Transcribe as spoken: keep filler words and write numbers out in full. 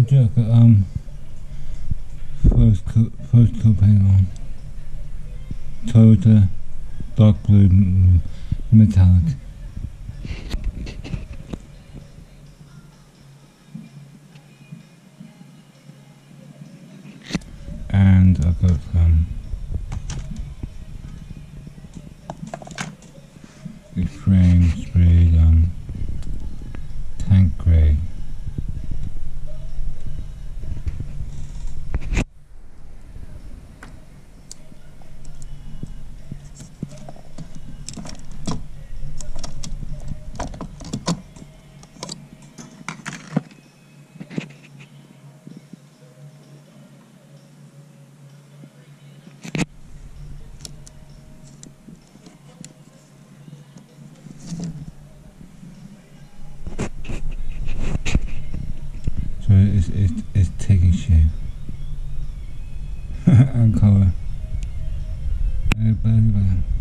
jacket, um, first coat, first coat paint on. Toyota dark blue mm, metallic. And I got um, the frame sprayed um, tank grey. So it's, it's, it's taking shape and colour. Uh,